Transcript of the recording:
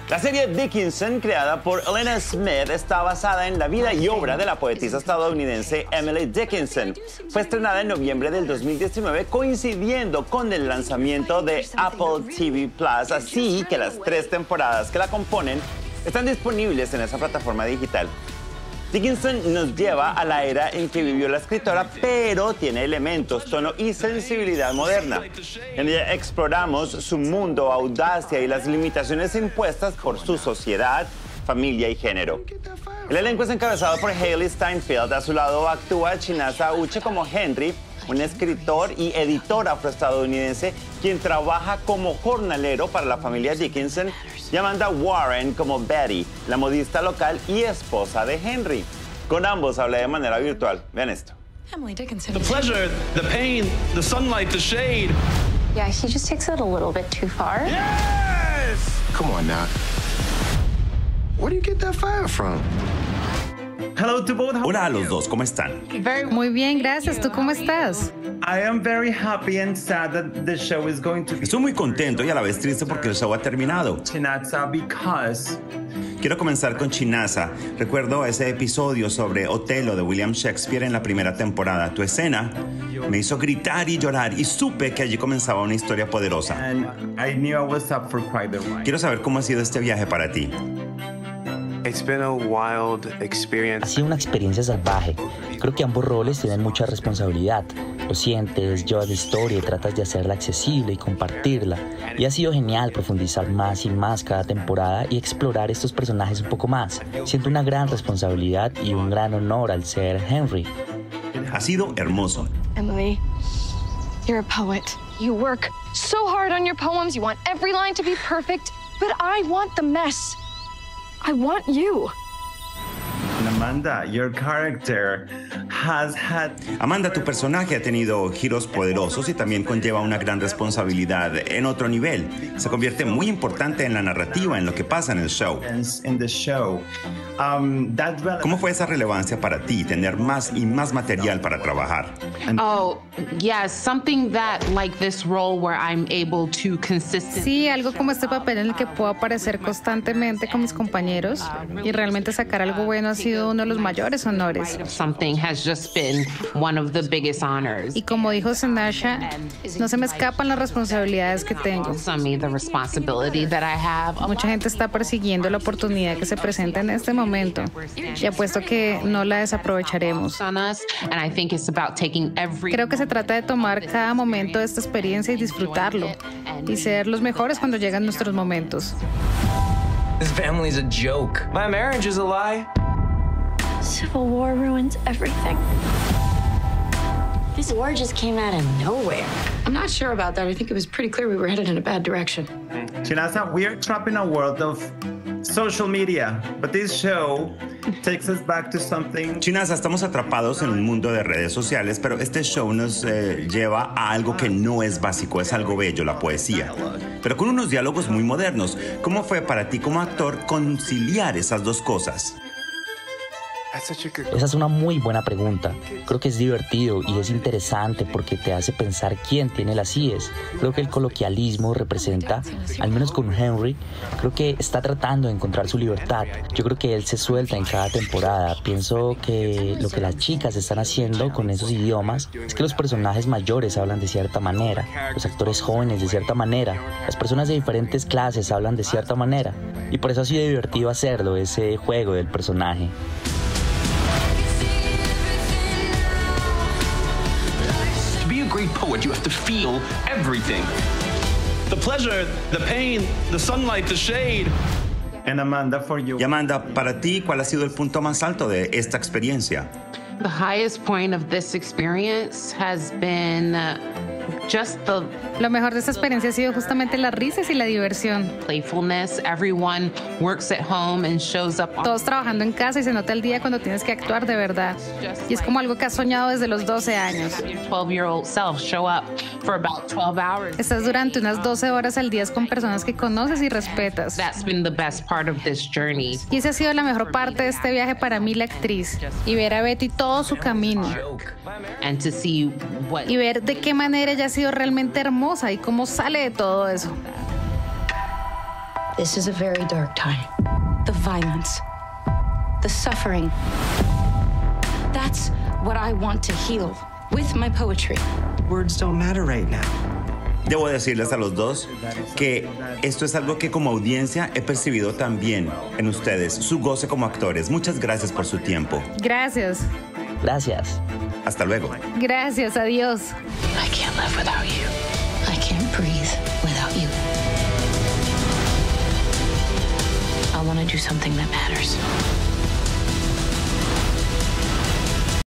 La serie Dickinson, creada por Elena Smith, está basada en la vida y obra de la poetisa estadounidense Emily Dickinson. Fue estrenada en noviembre del 2019, coincidiendo con el lanzamiento de Apple TV Plus, así que las 3 temporadas que la componen están disponibles en esa plataforma digital. Dickinson nos lleva a la era en que vivió la escritora, pero tiene elementos, tono y sensibilidad moderna. En ella exploramos su mundo, audacia y las limitaciones impuestas por su sociedad, familia y género. El elenco es encabezado por Hailee Steinfeld. A su lado actúa Chinasa Achebe como Henry, un escritor y editor afroestadounidense quien trabaja como jornalero para la familia Dickinson, y Amanda Warren como Betty, la modista local y esposa de Henry. Con ambos hablé de manera virtual. Vean esto. Emily Dickinson. The pleasure, the pain, the sunlight, the shade. Yeah, he just takes it a little bit too far. Yes! Come on now. Where do you get that fire from? Hello to both. Hola a los dos, ¿cómo están? Muy bien, gracias. ¿Tú cómo estás? Estoy muy contento y a la vez triste porque el show ha terminado. Quiero comenzar con Chinasa. Recuerdo ese episodio sobre Otelo de William Shakespeare en la primera temporada. Tu escena me hizo gritar y llorar y supe que allí comenzaba una historia poderosa. Quiero saber cómo ha sido este viaje para ti. It's been a wild Ha experience. sido una experiencia salvaje. Creo que ambos roles tienen mucha responsabilidad. Lo sientes, llevas la historia y tratas de hacerla accesible y compartirla. Y ha sido genial profundizar más y más cada temporada y explorar estos personajes un poco más. Siento una gran responsabilidad y un gran honor al ser Henry. Ha sido hermoso. Emily, you're a poet. You work so hard on your poems. You want every line to be perfect. But I want the mess. I want you. Amanda, your character has had... Amanda, tu personaje ha tenido giros poderosos y también conlleva una gran responsabilidad en otro nivel. Se convierte muy importante en la narrativa, en lo que pasa en el show. in the show. ¿Cómo fue esa relevancia para ti, tener más y más material para trabajar? Oh, yes, something that like this role where I'm able to consistently. Sí, algo como este papel en el que puedo aparecer constantemente con mis compañeros y realmente sacar algo bueno ha sido uno de los mayores honores. Something has just been one of the biggest honors. Y como dijo Zendaya, no se me escapan las responsabilidades que tengo. On me, the responsibility that I have. Mucha gente está persiguiendo la oportunidad que se presenta en este momento y apuesto que no la desaprovecharemos. On us, and I think it's about taking every. Creo que se trata de tomar cada momento de esta experiencia y disfrutarlo y ser los mejores cuando llegan nuestros momentos. This family's a joke. My marriage is a lie. Civil War ruins everything. This war just came out of nowhere. I'm not sure about that. I think it was pretty clear we were headed in a bad direction. Chinasa, we are trapped in a world of social media, but this show takes us back to something. Chinasa, estamos atrapados en un mundo de redes sociales, pero este show nos lleva a algo que no es básico, es algo bello, la poesía. Pero con unos diálogos muy modernos. ¿Cómo fue para ti como actor conciliar esas dos cosas? Esa es una muy buena pregunta. Creo que es divertido y es interesante porque te hace pensar quién tiene las IES. Creo que el coloquialismo representa, al menos con Henry, creo que está tratando de encontrar su libertad. Yo creo que él se suelta en cada temporada. Pienso que lo que las chicas están haciendo con esos idiomas es que los personajes mayores hablan de cierta manera, los actores jóvenes de cierta manera, las personas de diferentes clases hablan de cierta manera. Y por eso ha sido divertido hacerlo, ese juego del personaje. Great poet, you have to feel everything. The pleasure, the pain, the sunlight, the shade. And Amanda, for you. Y Amanda, para ti, ¿cuál ha sido el punto más alto de esta experiencia? The highest point of this experience has been just the Lo mejor de esta experiencia ha sido justamente las risas y la diversión. playfulness. Everyone works at home and shows up. Todos trabajando en casa y se nota el día cuando tienes que actuar de verdad. Y es como algo que has soñado desde los 12 años. Your 12-year-old self show up for about 12 hours. Estás durante unas 12 horas al día con personas que conoces y respetas. That's been the best part of this journey. Y esa ha sido la mejor parte de este viaje para mí, la actriz. Y ver a Betty todo su camino. And to see what Y ver de qué manera ella ha sido realmente hermosa y cómo sale de todo eso. This is a very dark time. The violence, the suffering. That's what I want to heal with my poetry. Words don't matter right now. Debo decirles a los dos que esto es algo que como audiencia he percibido también en ustedes, su goce como actores. Muchas gracias por su tiempo. Gracias. Gracias. Hasta luego. Gracias, adiós. I can't live without you. I can't breathe without you. I want to do something that matters.